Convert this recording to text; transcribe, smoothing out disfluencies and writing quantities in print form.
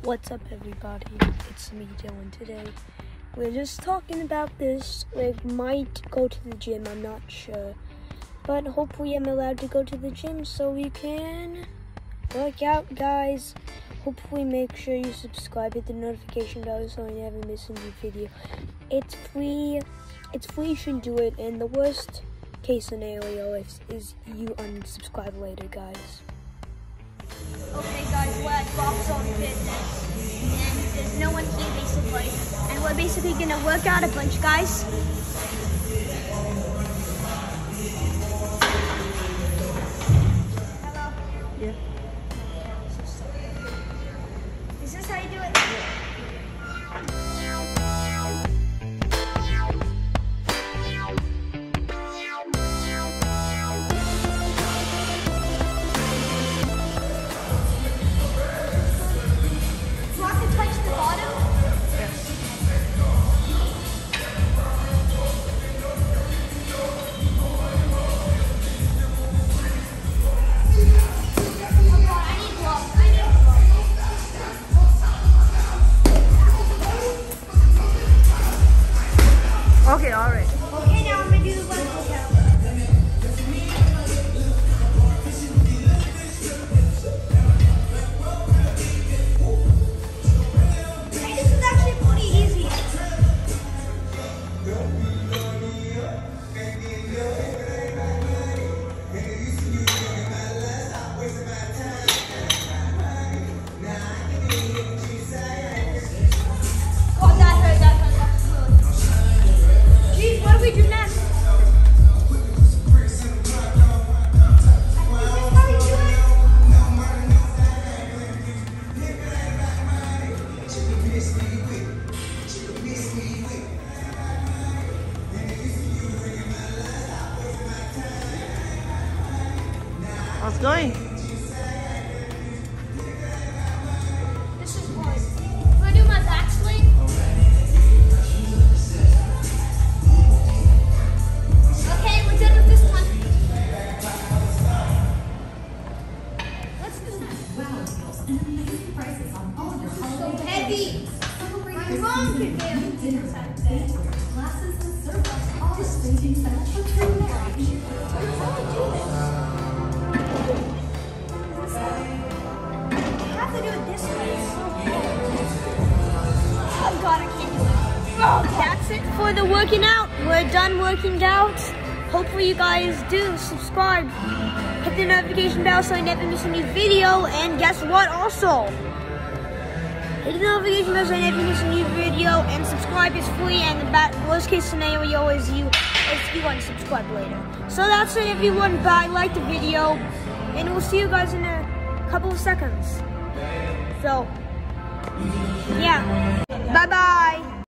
What's up, everybody? It's me, Dylan. Today we're just talking about this. We might go to the gym, I'm not sure, but hopefully I'm allowed to go to the gym so we can work out, guys. Hopefully make sure you subscribe, hit the notification bell so you never miss a new video. It's free, you should do it, and the worst case scenario is you unsubscribe later, guys. Okay guys, we're at Rock Zone Fitness, and there's no one here basically, and we're basically gonna work out a bunch, guys. Hello? Yeah. Is this how you do it? Okay, alright. Okay, now I'm gonna do the one workout. Hey, this is actually pretty easy. Oh, that hurt, that hurt. Jeez, what do we do next? How's it going? This is hard. Do I do my back sling? Okay, we're done with this one. Let's do that. So heavy. My mom can barely do this out of bed. I have to do it this way. Oh God, I can't do it. Oh, That's it for the working out. We're done working out. Hopefully you guys do subscribe. Hit the notification bell so you never miss a new video. And guess what also? Hit the notification bell so you never miss a new video. And subscribe is free. And the worst case scenario is you unsubscribe later. So that's it, everyone. Bye. Like the video. And we'll see you guys in a couple of seconds. So, yeah. Bye-bye.